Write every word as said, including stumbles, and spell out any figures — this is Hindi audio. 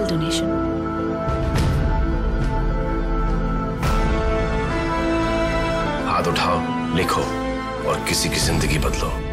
डोनेशन। हाथ उठाओ, लिखो और किसी की जिंदगी बदलो।